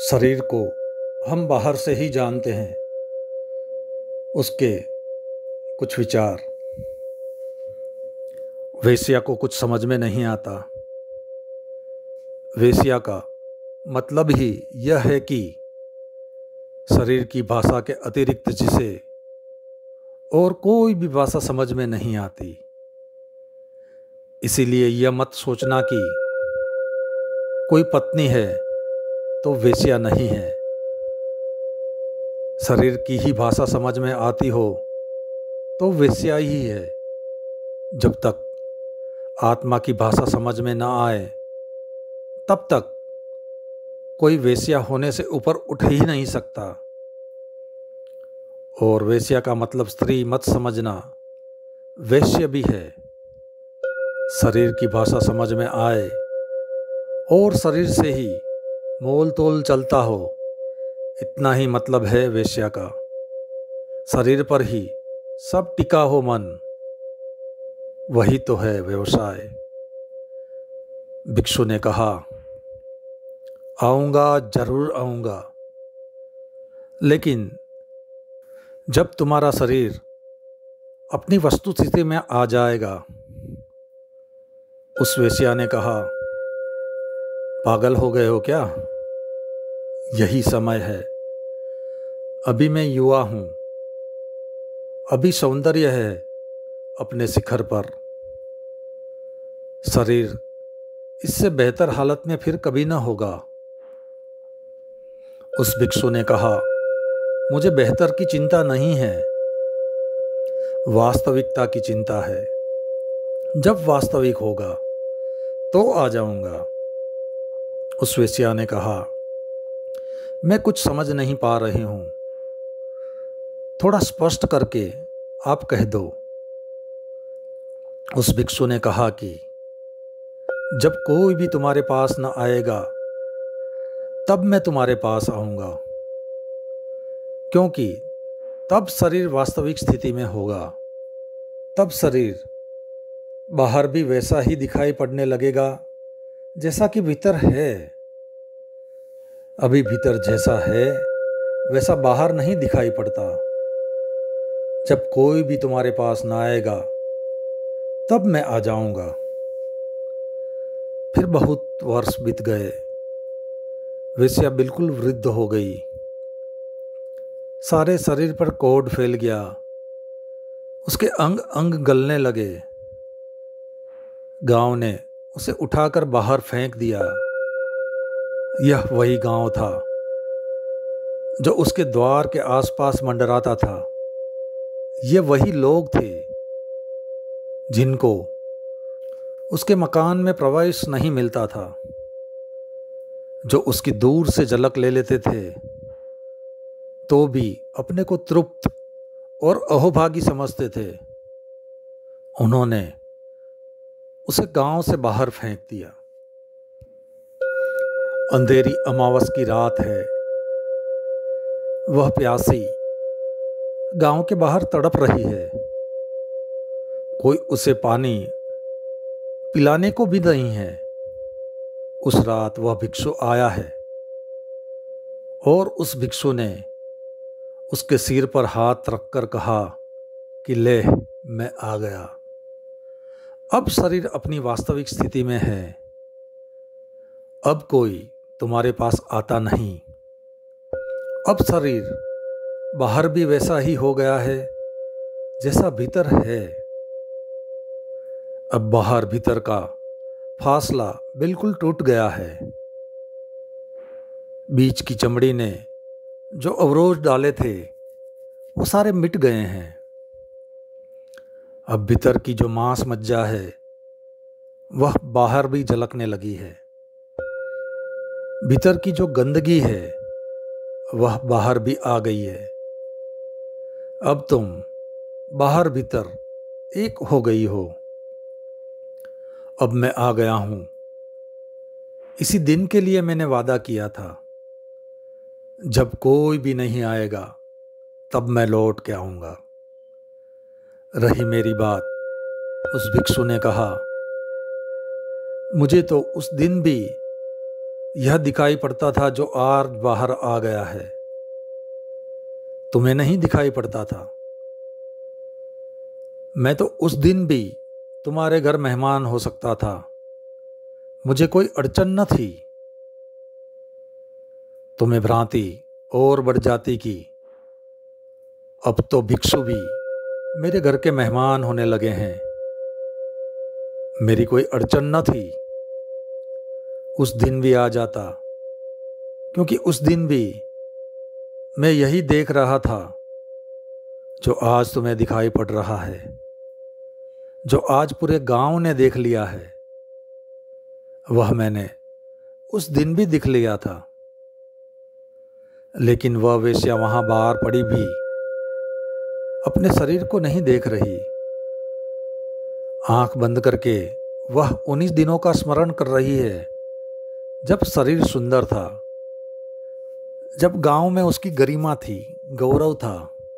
शरीर को हम बाहर से ही जानते हैं, उसके कुछ विचार वेश्या को कुछ समझ में नहीं आता। वेश्या का मतलब ही यह है कि शरीर की भाषा के अतिरिक्त जिसे और कोई भी भाषा समझ में नहीं आती। इसीलिए यह मत सोचना कि कोई पत्नी है तो वेश्या नहीं है। शरीर की ही भाषा समझ में आती हो तो वेश्या ही है। जब तक आत्मा की भाषा समझ में ना आए तब तक कोई वेश्या होने से ऊपर उठ ही नहीं सकता। और वेश्या का मतलब स्त्री मत समझना, वेश्य भी है। शरीर की भाषा समझ में आए और शरीर से ही मोल तोल चलता हो, इतना ही मतलब है वेश्या का। शरीर पर ही सब टिका हो मन, वही तो है व्यवसाय। भिक्षु ने कहा, आऊँगा, जरूर आऊँगा, लेकिन जब तुम्हारा शरीर अपनी वस्तुस्थिति में आ जाएगा। उस वेश्या ने कहा, पागल हो गए हो क्या? यही समय है। अभी मैं युवा हूँ, अभी सौंदर्य है अपने शिखर पर। शरीर इससे बेहतर हालत में फिर कभी ना होगा। उस भिक्षु ने कहा, मुझे बेहतर की चिंता नहीं है, वास्तविकता की चिंता है। जब वास्तविक होगा तो आ जाऊंगा। उस वेश्या ने कहा, मैं कुछ समझ नहीं पा रही हूं, थोड़ा स्पष्ट करके आप कह दो। उस भिक्षु ने कहा कि जब कोई भी तुम्हारे पास न आएगा तब मैं तुम्हारे पास आऊंगा, क्योंकि तब शरीर वास्तविक स्थिति में होगा। तब शरीर बाहर भी वैसा ही दिखाई पड़ने लगेगा जैसा कि भीतर है। अभी भीतर जैसा है वैसा बाहर नहीं दिखाई पड़ता। जब कोई भी तुम्हारे पास ना आएगा तब मैं आ जाऊंगा। फिर बहुत वर्ष बीत गए। वेश्या बिल्कुल वृद्ध हो गई। सारे शरीर पर कोढ़ फैल गया, उसके अंग अंग गलने लगे। गांव ने उसे उठाकर बाहर फेंक दिया। यह वही गांव था जो उसके द्वार के आसपास मंडराता था। ये वही लोग थे जिनको उसके मकान में प्रवेश नहीं मिलता था, जो उसकी दूर से झलक ले लेते थे तो भी अपने को तृप्त और अहोभागी समझते थे। उन्होंने उसे गांव से बाहर फेंक दिया। अंधेरी अमावस की रात है। वह प्यासी गांव के बाहर तड़प रही है। कोई उसे पानी पिलाने को भी नहीं है। उस रात वह भिक्षु आया है और उस भिक्षु ने उसके सिर पर हाथ रखकर कहा कि ले, मैं आ गया। अब शरीर अपनी वास्तविक स्थिति में है। अब कोई तुम्हारे पास आता नहीं। अब शरीर बाहर भी वैसा ही हो गया है जैसा भीतर है। अब बाहर भीतर का फासला बिल्कुल टूट गया है। बीच की चमड़ी ने जो अवरोध डाले थे वो सारे मिट गए हैं। अब भीतर की जो मांस मज्जा है वह बाहर भी झलकने लगी है। भीतर की जो गंदगी है वह बाहर भी आ गई है। अब तुम बाहर भीतर एक हो गई हो। अब मैं आ गया हूं। इसी दिन के लिए मैंने वादा किया था, जब कोई भी नहीं आएगा तब मैं लौट के आऊंगा। रही मेरी बात, उस भिक्षु ने कहा, मुझे तो उस दिन भी यह दिखाई पड़ता था जो आज बाहर आ गया है, तुम्हें नहीं दिखाई पड़ता था। मैं तो उस दिन भी तुम्हारे घर मेहमान हो सकता था, मुझे कोई अड़चन न थी। तुम्हें भ्रांति और बढ़ जाती कि अब तो भिक्षु भी मेरे घर के मेहमान होने लगे हैं। मेरी कोई अड़चन न थी, उस दिन भी आ जाता, क्योंकि उस दिन भी मैं यही देख रहा था जो आज तुम्हें दिखाई पड़ रहा है, जो आज पूरे गांव ने देख लिया है। वह मैंने उस दिन भी दिख लिया था, लेकिन वह वेश्या वहां बाहर पड़ी भी अपने शरीर को नहीं देख रही। आंख बंद करके वह उन्हीं दिनों का स्मरण कर रही है जब शरीर सुंदर था, जब गांव में उसकी गरिमा थी, गौरव था।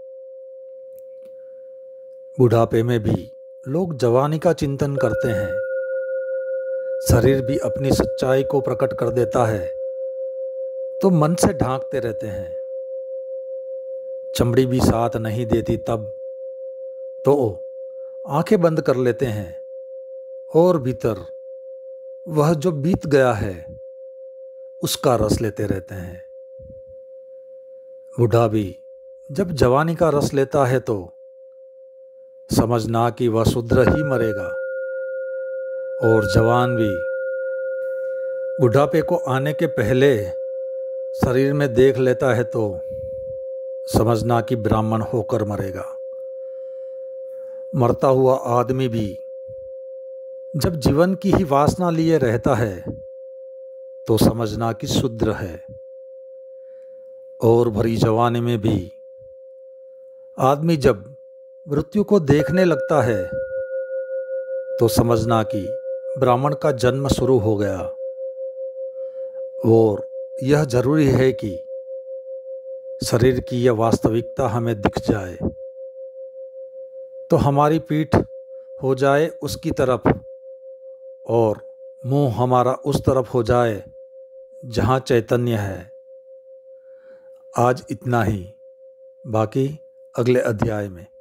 बुढ़ापे में भी लोग जवानी का चिंतन करते हैं। शरीर भी अपनी सच्चाई को प्रकट कर देता है तो मन से ढांकते रहते हैं। चमड़ी भी साथ नहीं देती तब तो आंखें बंद कर लेते हैं और भीतर वह जो बीत गया है उसका रस लेते रहते हैं। बूढ़ा भी जब जवानी का रस लेता है तो समझना कि वह शूद्र ही मरेगा, और जवान भी बुढ़ापे को आने के पहले शरीर में देख लेता है तो समझना कि ब्राह्मण होकर मरेगा। मरता हुआ आदमी भी जब जीवन की ही वासना लिए रहता है तो समझना कि शूद्र है। और भरी जवानी में भी आदमी जब मृत्यु को देखने लगता है तो समझना कि ब्राह्मण का जन्म शुरू हो गया। और यह जरूरी है कि शरीर की यह वास्तविकता हमें दिख जाए तो हमारी पीठ हो जाए उसकी तरफ और मुंह हमारा उस तरफ हो जाए जहां चैतन्य है। आज इतना ही, बाकी अगले अध्याय में।